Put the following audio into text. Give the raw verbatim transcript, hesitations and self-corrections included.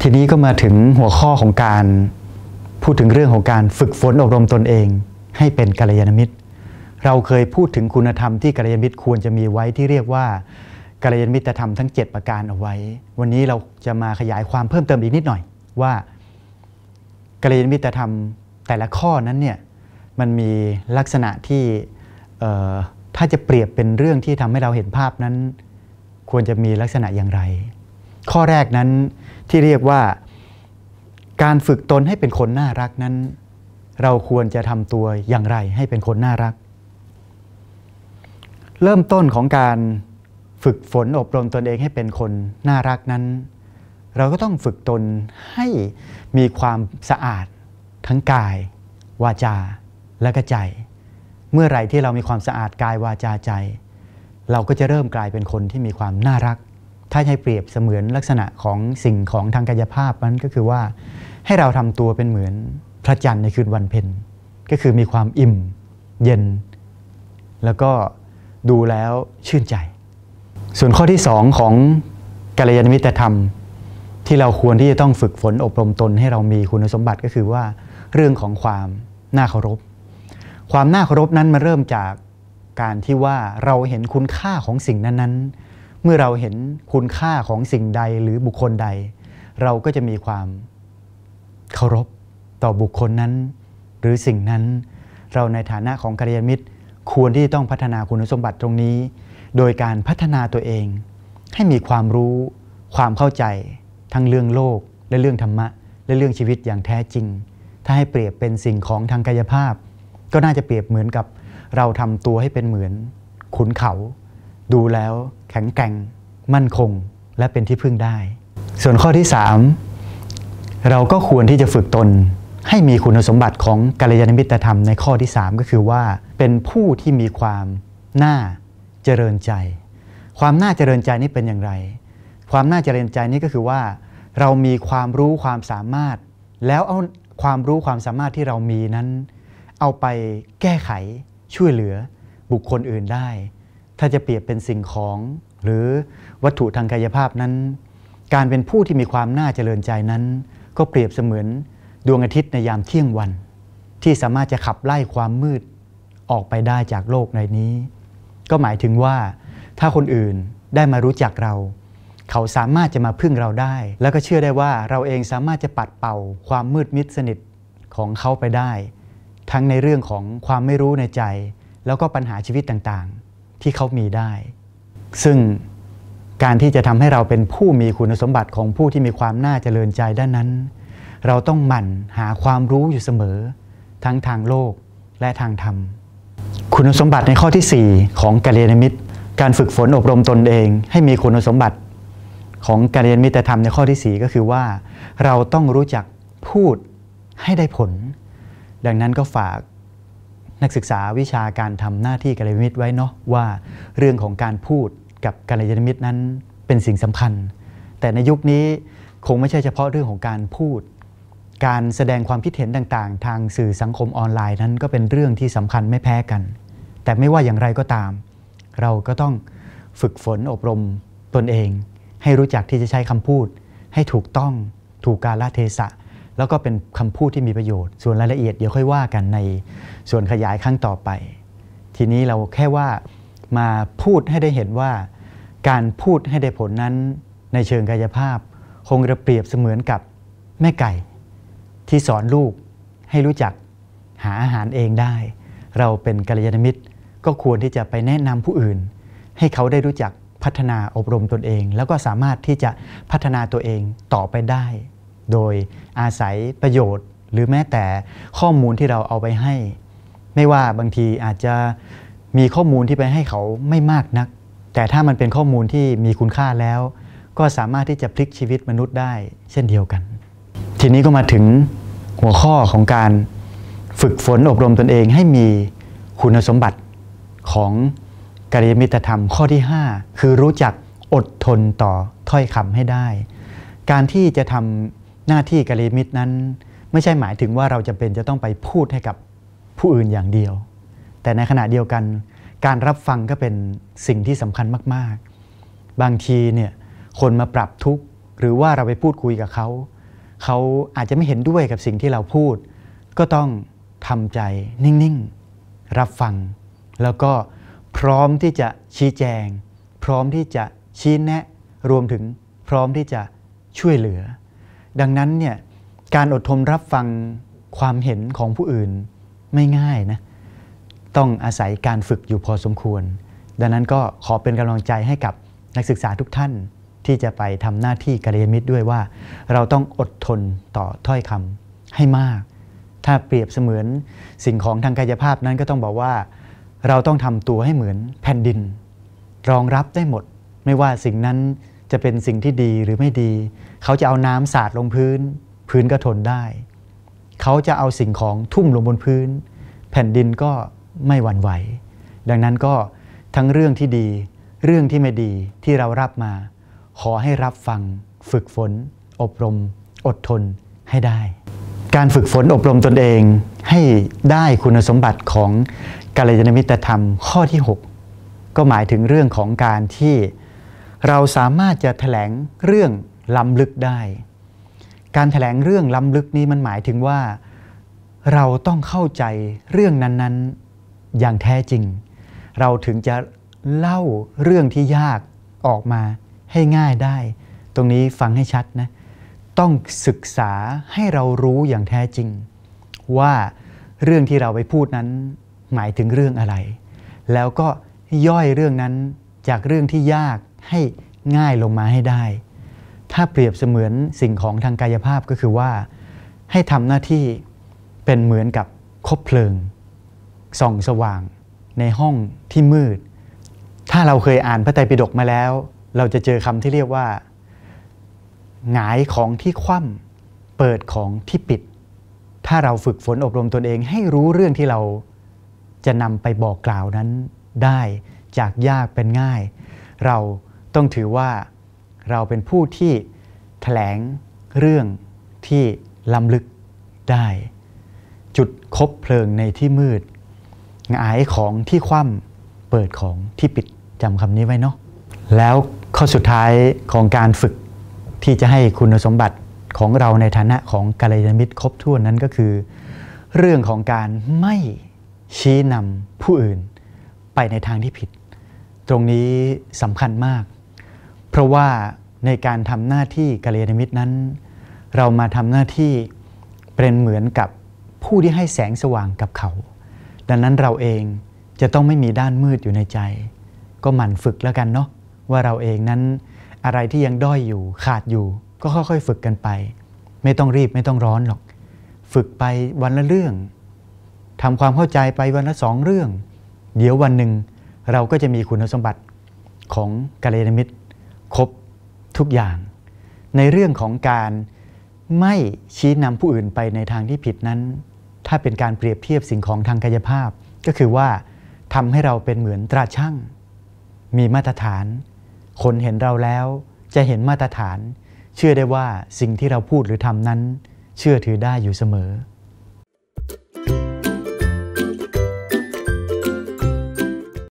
ทีนี้ก็มาถึงหัวข้อของการพูดถึงเรื่องของการฝึกฝนอบรมตนเองให้เป็นกัลยาณมิตรเราเคยพูดถึงคุณธรรมที่กัลยาณมิตรควรจะมีไว้ที่เรียกว่ากัลยาณมิตรธรรมทั้งเจ็ดประการเอาไว้วันนี้เราจะมาขยายความเพิ่มเติมอีกนิดหน่อยว่ากัลยาณมิตรธรรมแต่ละข้อนั้นเนี่ยมันมีลักษณะที่ถ้าจะเปรียบเป็นเรื่องที่ทำให้เราเห็นภาพนั้นควรจะมีลักษณะอย่างไรข้อแรกนั้นที่เรียกว่าการฝึกตนให้เป็นคนน่ารักนั้นเราควรจะทำตัวอย่างไรให้เป็นคนน่ารักเริ่มต้นของการฝึกฝนอบรมตนเองให้เป็นคนน่ารักนั้นเราก็ต้องฝึกตนให้มีความสะอาดทั้งกายวาจาและก็ใจเมื่อไหร่ที่เรามีความสะอาดกายวาจาใจเราก็จะเริ่มกลายเป็นคนที่มีความน่ารักถ้าให้เปรียบเสมือนลักษณะของสิ่งของทางกายภาพนั้นก็คือว่าให้เราทำตัวเป็นเหมือนพระจันทร์ในคืนวันเพ็ญก็คือมีความอิ่มเย็นแล้วก็ดูแล้วชื่นใจส่วนข้อที่สองของกัลยาณมิตรธรรมที่เราควรที่จะต้องฝึกฝนอบรมตนให้เรามีคุณสมบัติก็คือว่าเรื่องของความน่าเคารพความน่าเคารพนั้นมาเริ่มจากการที่ว่าเราเห็นคุณค่าของสิ่งนั้นๆเมื่อเราเห็นคุณค่าของสิ่งใดหรือบุคคลใดเราก็จะมีความเคารพต่อบุคคลนั้นหรือสิ่งนั้นเราในฐานะของกัลยาณมิตรควรที่จะต้องพัฒนาคุณสมบัติตรงนี้โดยการพัฒนาตัวเองให้มีความรู้ความเข้าใจทั้งเรื่องโลกและเรื่องธรรมะและเรื่องชีวิตอย่างแท้จริงถ้าให้เปรียบเป็นสิ่งของทางกายภาพก็น่าจะเปรียบเหมือนกับเราทำตัวให้เป็นเหมือนขุนเขาดูแล้วแข็งแกร่งมั่นคงและเป็นที่พึ่งได้ส่วนข้อที่สามเราก็ควรที่จะฝึกตนให้มีคุณสมบัติของกัลยาณมิตรธรรมในข้อที่สามก็คือว่าเป็นผู้ที่มีความน่าเจริญใจความน่าเจริญใจนี่เป็นอย่างไรความน่าเจริญใจนี่ก็คือว่าเรามีความรู้ความสามารถแล้วเอาความรู้ความสามารถที่เรามีนั้นเอาไปแก้ไขช่วยเหลือบุคคลอื่นได้ถ้าจะเปรียบเป็นสิ่งของหรือวัตถุทางกายภาพนั้นการเป็นผู้ที่มีความน่าเจริญใจนั้นก็เปรียบเสมือนดวงอาทิตย์ในยามเที่ยงวันที่สามารถจะขับไล่ความมืดออกไปได้จากโลกในนี้ก็หมายถึงว่าถ้าคนอื่นได้มารู้จักเราเขาสามารถจะมาพึ่งเราได้แล้วก็เชื่อได้ว่าเราเองสามารถจะปัดเป่าความมืดมิดสนิทของเขาไปได้ทั้งในเรื่องของความไม่รู้ในใจแล้วก็ปัญหาชีวิตต่างๆที่เขามีได้ซึ่งการที่จะทำให้เราเป็นผู้มีคุณสมบัติของผู้ที่มีความน่าเจริญใจด้านนั้นเราต้องหมั่นหาความรู้อยู่เสมอทั้งทางโลกและทางธรรมคุณสมบัติในข้อที่สี่ของกัลยาณมิตรการฝึกฝนอบรมตนเองให้มีคุณสมบัติของกัลยาณมิตรธรรมในข้อที่สี่ก็คือว่าเราต้องรู้จักพูดให้ได้ผลดังนั้นก็ฝากนักศึกษาวิชาการทำหน้าที่กัลยาณมิตรไว้เนาะว่าเรื่องของการพูดกับกัลยาณมิตรนั้นเป็นสิ่งสำคัญแต่ในยุคนี้คงไม่ใช่เฉพาะเรื่องของการพูดการแสดงความคิดเห็นต่างๆทางสื่อสังคมออนไลน์นั้นก็เป็นเรื่องที่สำคัญไม่แพ้กันแต่ไม่ว่าอย่างไรก็ตามเราก็ต้องฝึกฝนอบรมตนเองให้รู้จักที่จะใช้คำพูดให้ถูกต้องถูกกาลเทศะแล้วก็เป็นคำพูดที่มีประโยชน์ส่วนรายละเอียดเดี๋ยวค่อยว่ากันในส่วนขยายครั้งต่อไปทีนี้เราแค่ว่ามาพูดให้ได้เห็นว่าการพูดให้ได้ผลนั้นในเชิงกายภาพคงจะเปรียบเสมือนกับแม่ไก่ที่สอนลูกให้รู้จักหาอาหารเองได้เราเป็นกัลยาณมิตรก็ควรที่จะไปแนะนำผู้อื่นให้เขาได้รู้จักพัฒนาอบรมตนเองแล้วก็สามารถที่จะพัฒนาตัวเองต่อไปได้โดยอาศัยประโยชน์หรือแม้แต่ข้อมูลที่เราเอาไปให้ไม่ว่าบางทีอาจจะมีข้อมูลที่ไปให้เขาไม่มากนักแต่ถ้ามันเป็นข้อมูลที่มีคุณค่าแล้วก็สามารถที่จะพลิกชีวิตมนุษย์ได้เช่นเดียวกันทีนี้ก็มาถึงหัวข้อของการฝึกฝนอบรมตนเองให้มีคุณสมบัติของกัลยาณมิตรธรรมข้อที่ห้าคือรู้จักอดทนต่อถ้อยคำให้ได้การที่จะทำหน้าที่กัลยาณมิตรนั้นไม่ใช่หมายถึงว่าเราจำเป็นจะต้องไปพูดให้กับผู้อื่นอย่างเดียวแต่ในขณะเดียวกันการรับฟังก็เป็นสิ่งที่สำคัญมากๆบางทีเนี่ยคนมาปรับทุกข์หรือว่าเราไปพูดคุยกับเขาเขาอาจจะไม่เห็นด้วยกับสิ่งที่เราพูดก็ต้องทำใจนิ่งๆรับฟังแล้วก็พร้อมที่จะชี้แจงพร้อมที่จะชี้แนะรวมถึงพร้อมที่จะช่วยเหลือดังนั้นเนี่ยการอดทนรับฟังความเห็นของผู้อื่นไม่ง่ายนะต้องอาศัยการฝึกอยู่พอสมควรดังนั้นก็ขอเป็นกำลังใจให้กับนักศึกษาทุกท่านที่จะไปทำหน้าที่กัลยาณมิตรด้วยว่าเราต้องอดทนต่อถ้อยคำให้มากถ้าเปรียบเสมือนสิ่งของทางกายภาพนั้นก็ต้องบอกว่าเราต้องทำตัวให้เหมือนแผ่นดินรองรับได้หมดไม่ว่าสิ่งนั้นจะเป็นสิ่งที่ดีหรือไม่ดีเขาจะเอาน้ำสาดลงพื้นพื้นก็ทนได้เขาจะเอาสิ่งของทุ่มลงบนพื้นแผ่นดินก็ไม่หวั่นไหวดังนั้นก็ทั้งเรื่องที่ดีเรื่องที่ไม่ดีที่เรารับมาขอให้รับฟังฝึกฝนอบรมอดทนให้ได้การฝึกฝนอบรมตนเองให้ได้คุณสมบัติของกัลยาณมิตรธรรมข้อที่หกก็หมายถึงเรื่องของการที่เราสามารถจะแถลงเรื่องล้ำลึกได้การแถลงเรื่องล้ำลึกนี้มันหมายถึงว่าเราต้องเข้าใจเรื่องนั้นๆอย่างแท้จริงเราถึงจะเล่าเรื่องที่ยากออกมาให้ง่ายได้ตรงนี้ฟังให้ชัดนะต้องศึกษาให้เรารู้อย่างแท้จริงว่าเรื่องที่เราไปพูดนั้นหมายถึงเรื่องอะไรแล้วก็ย่อยเรื่องนั้นจากเรื่องที่ยากให้ง่ายลงมาให้ได้ถ้าเปรียบเสมือนสิ่งของทางกายภาพก็คือว่าให้ทำหน้าที่เป็นเหมือนกับคบเพลิงส่องสว่างในห้องที่มืดถ้าเราเคยอ่านพระไตรปิฎกมาแล้วเราจะเจอคำที่เรียกว่าหงายของที่คว่ำเปิดของที่ปิดถ้าเราฝึกฝนอบรมตนเองให้รู้เรื่องที่เราจะนำไปบอกกล่าวนั้นได้จากยากเป็นง่ายเราต้องถือว่าเราเป็นผู้ที่แถลงเรื่องที่ล้ำลึกได้จุดคบเพลิงในที่มืดหงายของที่คว่ำเปิดของที่ปิดจำคำนี้ไว้เนาะแล้วข้อสุดท้ายของการฝึกที่จะให้คุณสมบัติของเราในฐานะของกัลยาณมิตรครบถ้วนนั้นก็คือเรื่องของการไม่ชี้นำผู้อื่นไปในทางที่ผิดตรงนี้สำคัญมากเพราะว่าในการทำหน้าที่กัลยาณมิตรนั้นเรามาทำหน้าที่เป็นเหมือนกับผู้ที่ให้แสงสว่างกับเขาดังนั้นเราเองจะต้องไม่มีด้านมืดอยู่ในใจก็หมั่นฝึกแล้วกันเนาะว่าเราเองนั้นอะไรที่ยังด้อยอยู่ขาดอยู่ก็ค่อยๆฝึกกันไปไม่ต้องรีบไม่ต้องร้อนหรอกฝึกไปวันละเรื่องทำความเข้าใจไปวันละสองเรื่องเดี๋ยววันหนึ่งเราก็จะมีคุณสมบัติของกัลยาณมิตรครบทุกอย่างในเรื่องของการไม่ชี้นำผู้อื่นไปในทางที่ผิดนั้นถ้าเป็นการเปรียบเทียบสิ่งของทางกายภาพก็คือว่าทำให้เราเป็นเหมือนตราชั่งมีมาตรฐานคนเห็นเราแล้วจะเห็นมาตรฐานเชื่อได้ว่าสิ่งที่เราพูดหรือทำนั้นเชื่อถือได้อยู่เสมอ